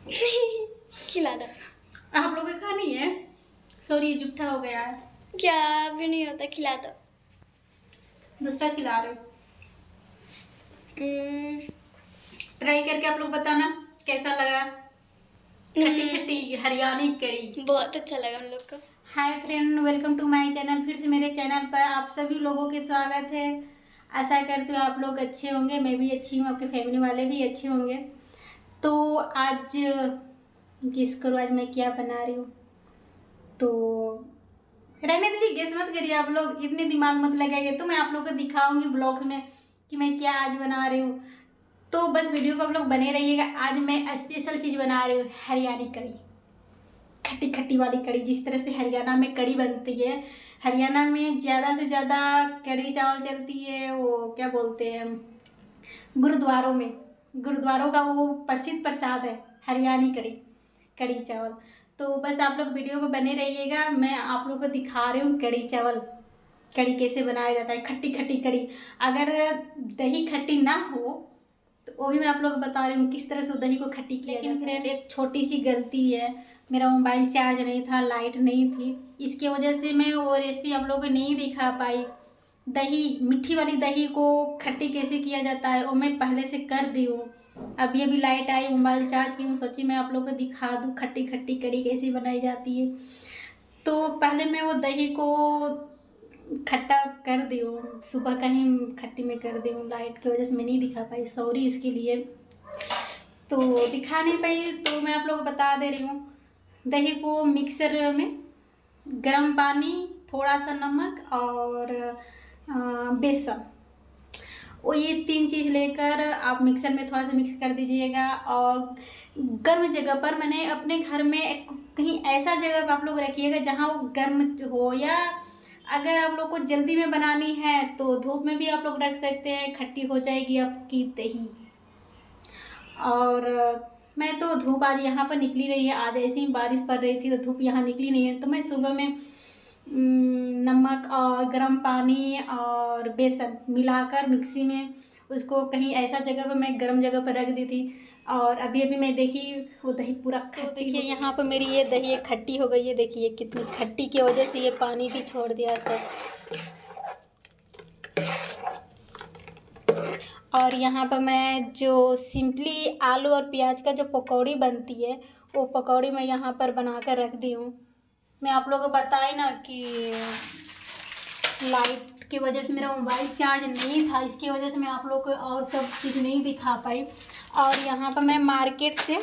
खिला दो। आप लोगों को खानी है? सॉरी ये जुट्ठा हो गया है। क्या भी नहीं होता, खिला दो। दूसरा खिला रहे हो। ट्राई करके आप लोग बताना कैसा लगा। खट्टी खट्टी हरियाणी कड़ी बहुत अच्छा लगा हम लोग को। Hi friend, welcome to my channel. फिर से मेरे चैनल पर आप सभी लोगों के स्वागत है। आशा करती हूँ आप लोग अच्छे होंगे, मैं भी अच्छी हूँ, आपके फैमिली वाले भी अच्छे होंगे। तो आज गेस करो आज मैं क्या बना रही हूँ। तो रहने दीजिए, गेस मत करिए आप लोग, इतने दिमाग मत लगाइए। तो मैं आप लोगों को दिखाऊंगी ब्लॉग में कि मैं क्या आज बना रही हूँ। तो बस वीडियो को आप लोग बने रहिएगा। आज मैं स्पेशल चीज़ बना रही हूँ, हरियाणी कड़ी, खट्टी खट्टी वाली कड़ी। जिस तरह से हरियाणा में कड़ी बनती है, हरियाणा में ज़्यादा से ज़्यादा कड़ी चावल चलती है। वो क्या बोलते हैं, गुरुद्वारों में, गुरुद्वारों का वो प्रसिद्ध प्रसाद है हरियाणी कड़ी, कड़ी चावल। तो बस आप लोग वीडियो को बने रहिएगा। मैं आप लोग को दिखा रही हूँ कड़ी चावल, कड़ी कैसे बनाया जाता है, खट्टी खट्टी कड़ी। अगर दही खट्टी ना हो तो वो भी मैं आप लोग को बता रही हूँ किस तरह से दही को खट्टी किया। लेकिन फ्रेंड एक छोटी सी गलती है, मेरा मोबाइल चार्ज नहीं था, लाइट नहीं थी, इसकी वजह से मैं वो रेसिपी आप लोगों को नहीं दिखा पाई। दही, मीठी वाली दही को खट्टी कैसे किया जाता है वो मैं पहले से कर दी हूँ। अभी अभी लाइट आई, मोबाइल चार्ज की हूँ, सोची मैं आप लोगों को दिखा दूँ खट्टी खट्टी कड़ी कैसे बनाई जाती है। तो पहले मैं वो दही को खट्टा कर दी हूँ, सुबह कहीं खट्टी में कर दी हूँ, लाइट की वजह से मैं नहीं दिखा पाई, सॉरी इसके लिए। तो दिखा नहीं पाई तो मैं आप लोगों को बता दे रही हूँ। दही को मिक्सर में गर्म पानी, थोड़ा सा नमक और बेसन, वो ये तीन चीज़ लेकर आप मिक्सर में थोड़ा सा मिक्स कर दीजिएगा। और गर्म जगह पर, मैंने अपने घर में कहीं ऐसा जगह पर आप लोग रखिएगा जहाँ वो गर्म हो, या अगर आप लोग को जल्दी में बनानी है तो धूप में भी आप लोग रख सकते हैं, खट्टी हो जाएगी आपकी दही। और मैं तो धूप आज यहाँ पर निकली नहीं है, आज ऐसे ही बारिश पड़ रही थी तो धूप यहाँ निकली नहीं है। तो मैं सुबह में नमक और गर्म पानी और बेसन मिलाकर मिक्सी में उसको कहीं ऐसा जगह पर, मैं गर्म जगह पर रख दी थी। और अभी अभी मैं देखी वो दही पूरा खट्टी। देखिए यहाँ पर मेरी ये दही एक खट्टी हो गई है, देखिए कितनी खट्टी की वजह से ये पानी भी छोड़ दिया सब। और यहाँ पर मैं जो सिंपली आलू और प्याज का जो पकौड़ी बनती है वो पकौड़ी मैं यहाँ पर बना कर रख दी हूँ। मैं आप लोगों को बताई ना कि लाइट की वजह से मेरा मोबाइल चार्ज नहीं था, इसकी वजह से मैं आप लोगों को और सब चीज़ नहीं दिखा पाई। और यहाँ पर मैं मार्केट से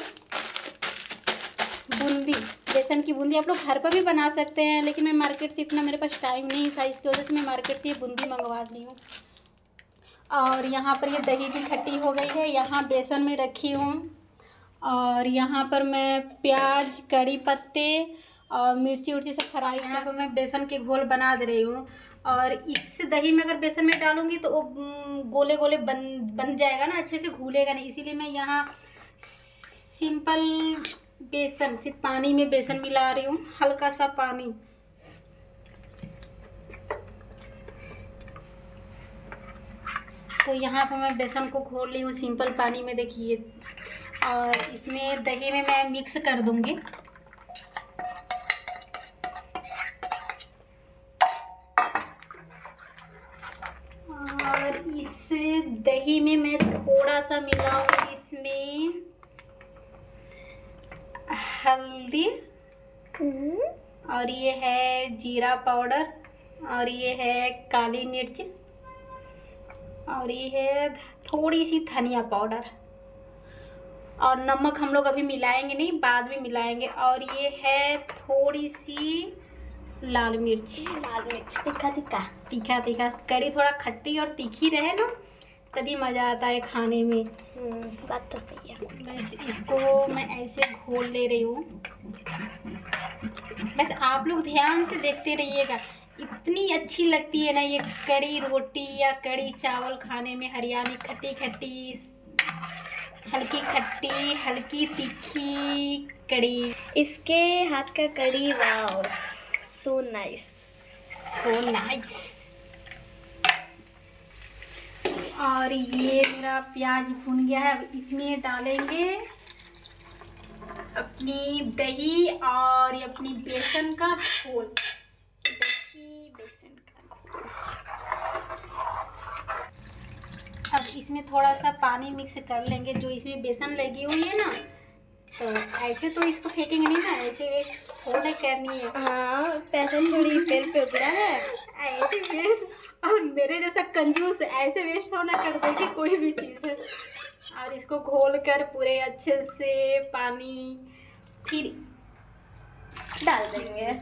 बूंदी, बेसन की बूंदी आप लोग घर पर भी बना सकते हैं, लेकिन मैं मार्केट से इतना मेरे पास टाइम नहीं था, इसकी वजह से मैं मार्केट से ये बूंदी मंगवा ली हूँ। और यहाँ पर ये दही भी खट्टी हो गई है, यहाँ बेसन में रखी हूँ। और यहाँ पर मैं प्याज, कड़ी पत्ते और मिर्ची उर्ची सब फ्राई, यहाँ पर मैं बेसन के घोल बना दे रही हूँ। और इस दही में अगर बेसन में डालूंगी तो वो गोले गोले बन जाएगा ना, अच्छे से घुलेगा नहीं, इसीलिए मैं यहाँ सिंपल बेसन, सिर्फ पानी में बेसन मिला रही हूँ, हल्का सा पानी। तो यहाँ पर मैं बेसन को घोल ली हूँ सिंपल पानी में, देखिए। और इसमें दही में मैं मिक्स कर दूँगी। और इस दही में मैं थोड़ा सा मिलाऊंगी इसमें हल्दी, और ये है जीरा पाउडर, और ये है काली मिर्च, और ये है थोड़ी सी धनिया पाउडर। और नमक हम लोग अभी मिलाएंगे नहीं, बाद में मिलाएंगे। और ये है थोड़ी सी लाल मिर्च, तीखा तीखा तीखा तीखा। कड़ी थोड़ा खट्टी और तीखी रहे ना तभी मज़ा आता है खाने में। बात तो सही है। बस इसको मैं ऐसे घोल ले रही हूँ। बस आप लोग ध्यान से देखते रहिएगा, इतनी अच्छी लगती है ना ये कड़ी रोटी या कड़ी चावल खाने में। हरियाणी खट्टी खट्टी, हल्की खट्टी हल्की तीखी कड़ी। इसके हाथ का कड़ी, wow, so nice, so nice. और ये मेरा प्याज भुन गया है, अब इसमें डालेंगे अपनी दही और ये अपनी बेसन का घोल। दही बेसन का घोल। अब इसमें थोड़ा सा पानी मिक्स कर लेंगे। जो इसमें बेसन लगी हुई है ना, तो ऐसे तो इसको फेंकेंगे नहीं ना, ऐसे वेस्ट थोड़ा करनी है। हाँ, बेसन थोड़ी तेल पे उतरा है, ऐसे वेस्ट। और मेरे जैसा कंजूस ऐसे वेस्ट थोड़ा कर देगी कोई भी चीज़ है। और इसको घोल कर पूरे अच्छे से पानी फिर डाल देंगे।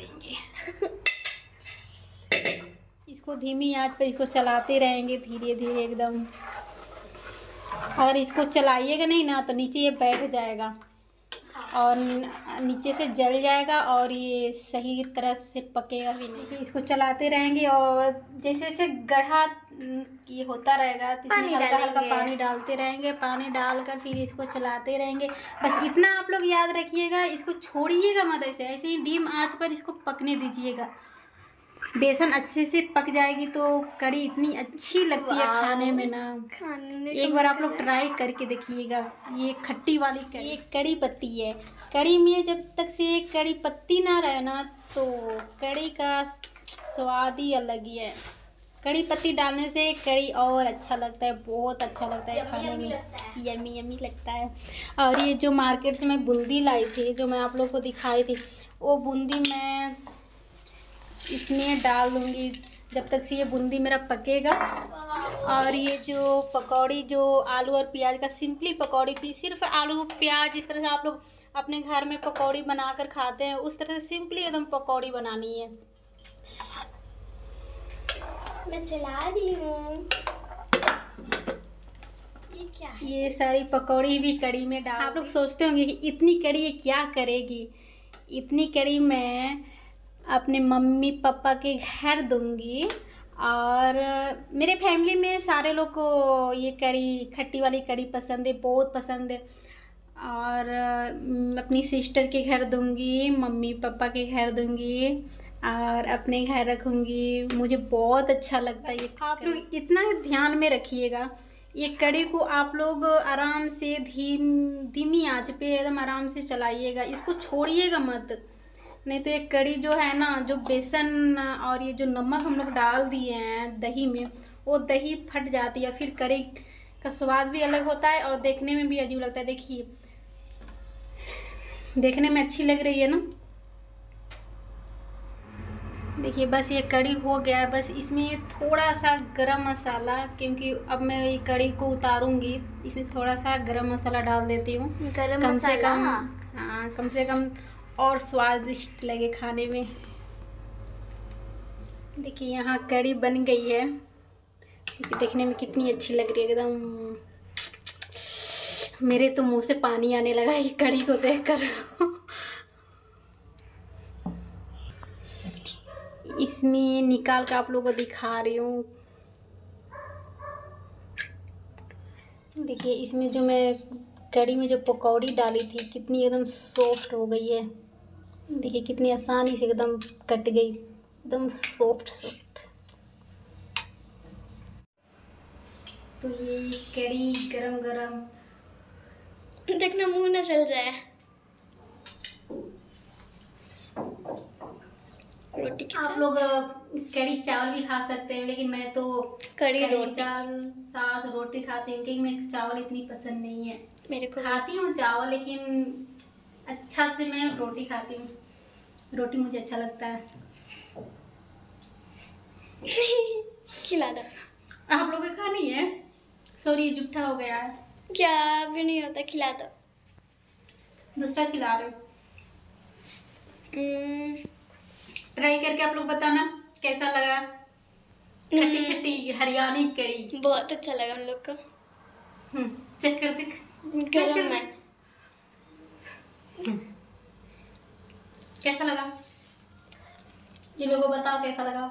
इसको धीमी आंच पर इसको चलाते रहेंगे धीरे धीरे एकदम। अगर इसको चलाइएगा नहीं ना तो नीचे ये बैठ जाएगा और नीचे से जल जाएगा और ये सही तरह से पकेगा भी नहीं। इसको चलाते रहेंगे और जैसे जैसे गढ़ा ये होता रहेगा तो इसमें हल्का हल्का पानी डालते रहेंगे। पानी डालकर फिर इसको चलाते रहेंगे। बस इतना आप लोग याद रखिएगा, इसको छोड़िएगा मत, ऐसे ही डीम आंच पर इसको पकने दीजिएगा। बेसन अच्छे से पक जाएगी तो कड़ी इतनी अच्छी लगती है खाने में ना। एक बार आप लोग ट्राई करके देखिएगा। ये खट्टी वाली कड़ी, ये कड़ी पत्ती है। कड़ी में जब तक से कड़ी पत्ती ना रहे ना तो कड़ी का स्वाद ही अलग ही है। कड़ी पत्ती डालने से कड़ी और अच्छा लगता है, बहुत अच्छा लगता है खाने में, यमी यमी लगता है। और ये जो मार्केट से मैं बूंदी लाई थी, जो मैं आप लोग को दिखाई थी, वो बूंदी मैं इसमें डाल दूँगी जब तक से ये बूंदी मेरा पकेगा। और ये जो पकौड़ी, जो आलू और प्याज का सिंपली पकौड़ी, सिर्फ आलू प्याज, जिस तरह से आप लोग अपने घर में पकौड़ी बनाकर खाते हैं उस तरह से सिंपली एकदम पकौड़ी बनानी है। मैं चला रही हूँ। ये क्या है? ये सारी पकौड़ी भी कड़ी में डाल। आप लोग सोचते होंगे कि इतनी कड़ी ये क्या करेगी। इतनी कड़ी मैं अपने मम्मी पापा के घर दूंगी और मेरे फैमिली में सारे लोग को ये कड़ी, खट्टी वाली कड़ी पसंद है, बहुत पसंद है। और अपनी सिस्टर के घर दूंगी, मम्मी पापा के घर दूंगी और अपने घर रखूंगी। मुझे बहुत अच्छा लगता है ये। आप लोग इतना ध्यान में रखिएगा, ये कड़ी को आप लोग आराम से धीमी आंच पे एकदम आराम से चलाइएगा, इसको छोड़िएगा मत, नहीं तो ये कड़ी जो है ना, जो बेसन और ये जो नमक हम लोग डाल दिए हैं दही में, वो दही फट जाती है, फिर कड़ी का स्वाद भी अलग होता है और देखने में भी अजीब लगता है। देखिए, देखने में अच्छी लग रही है ना। देखिए बस ये कड़ी हो गया है। बस इसमें थोड़ा सा गरम मसाला, क्योंकि अब मैं ये कड़ी को उतारूंगी, इसमें थोड़ा सा गरम मसाला डाल देती हूँ। गरम मसाला, हाँ, कम से कम और स्वादिष्ट लगे खाने में। देखिए यहाँ कड़ी बन गई है। देखने में कितनी अच्छी लग रही है एकदम। मेरे तो मुंह से पानी आने लगा ये कड़ी को देखकर। इसमें निकाल कर आप लोगों को दिखा रही हूँ। देखिए इसमें जो मैं कड़ी में जो पकौड़ी डाली थी कितनी एकदम सॉफ्ट हो गई है। देखिए कितनी आसानी से एकदम कट गई, एकदम सॉफ्ट सॉफ्ट। तो ये कड़ी गरम गरम, देखना मुंह ना जल जाए। रोटी के आप लोग कड़ी चावल भी खा सकते हैं, लेकिन मैं तो कड़ी रोटी चावल साथ रोटी खाती हूँ, क्योंकि मैं चावल इतनी पसंद नहीं है। मेरे को खाती हूँ चावल, लेकिन अच्छा से मैं रोटी खाती हूँ। रोटी मुझे अच्छा लगता है। खिला दो। आप लोगों को खानी है? सॉरी जुट्ठा हो गया है। क्या भी नहीं होता, खिला दो। दूसरा खिला रहे हो। ट्राई करके आप लोग बताना कैसा लगा। खट्टी खट्टी हरियाणी कड़ी बहुत अच्छा लगा हम लोग को। चेक कर देख, गरम है। कैसा लगा ये लोगों बताओ, कैसा लगा?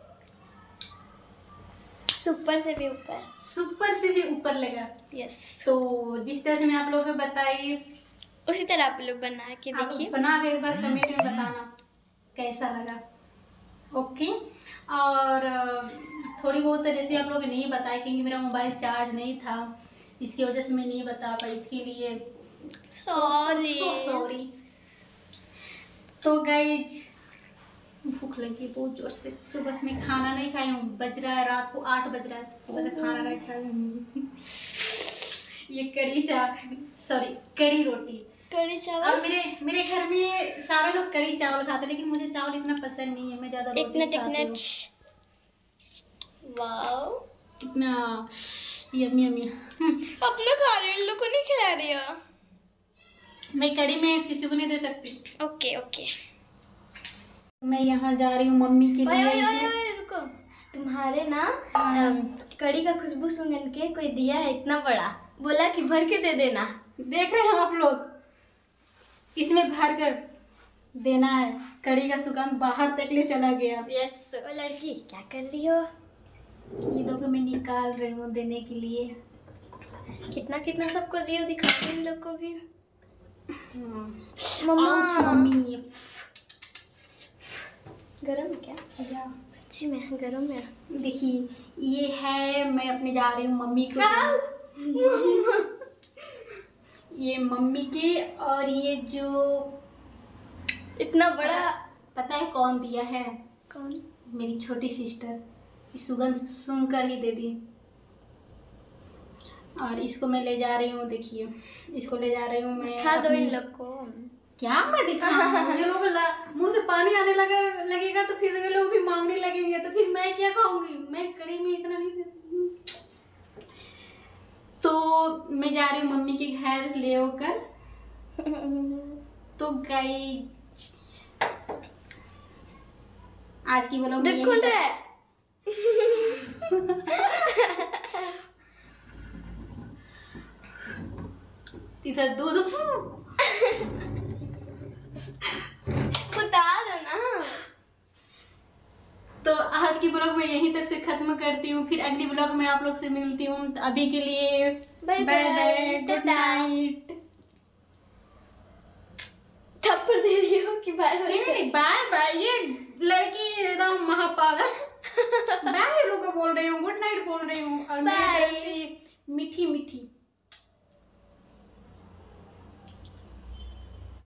सुपर से भी ऊपर, सुपर से भी ऊपर लगा। यस। तो जिस तरह से मैं आप लोगों को बताई उसी तरह आप लोग बना के देखिए, बना के एक बार कमेंट में बताना कैसा लगा। ओके। और थोड़ी बहुत रेसिपी आप लोगों को नहीं बताई, क्योंकि मेरा मोबाइल चार्ज नहीं था, इसकी वजह से मैं नहीं बता पाई। इसके लिए सॉरी। तो गाइज भूख लगी बहुत जोर से, सुबह से मैं खाना नहीं खाई हूँ, बज रहा है रात को 8 बज रहा है, सुबह से खाना नहीं खाई हूँ। ये कड़ी रोटी कड़ी चावल। और मेरे घर में सारे लोग कड़ी चावल खाते हैं, लेकिन मुझे चावल इतना पसंद नहीं है, मैं ज्यादा रोटी खाती हूँ। वाओ कितना यम्मी यम्मी। अपने खा रही हूँ, इन लोग को नहीं खिला रही हो। मैं कड़ी में किसी को नहीं दे सकती। Okay okay. मैं यहाँ जा रही हूँ मम्मी के लिए। रुको, तुम्हारे ना कड़ी का खुशबू सूंघ के कोई दिया है इतना बड़ा, बोला कि भर के दे देना। देख रहे हैं आप लोग, इसमें भर कर देना है। कड़ी का सुगंध बाहर तक ले चला गया। यस। ओ लड़की क्या कर रही हो? ये देखो मैं निकाल रही हूँ देने के लिए। कितना कितना सबको दियो, दिखा दो इन लोग को भी। मम्मी गरम है क्या? सच्ची में गरम है। देखिए ये है, मैं अपने जा रही हूँ मम्मी को। ये मम्मी के, और ये जो इतना बड़ा पता है कौन दिया है? कौन? मेरी छोटी सिस्टर। इस सुगंध सुन कर ही दे दी। और इसको मैं ले जा रही हूँ, देखिए इसको ले जा रही हूँ मैं। खा दो इन लोग को। क्या मैं दिखाऊं? ये लोग मुंह से पानी आने लगेगा तो फिर ये लोग भी मांगने लगेंगे, तो फिर मैं क्या खाऊंगी? मैं कड़ी में इतना नहीं देती। तो मैं जा रही हूँ मम्मी के घर ले होकर। तो गाइस आज की व्लॉग में खुल रहा है। इधर दूध बता दो ना। तो आज की ब्लॉग मैं यहीं तक से खत्म करती हूँ, फिर अगली ब्लॉग में आप लोग से मिलती हूँ। तो अभी के लिए बाय बाय, गुड नाइट। थप्पड़ दे रही हो कि बाय बाय बाय। ये लड़की एकदम महापागल। बाय लोग बोल रही हूँ, गुड नाइट बोल रही हूँ, और मेरी तरफ से मीठी मीठी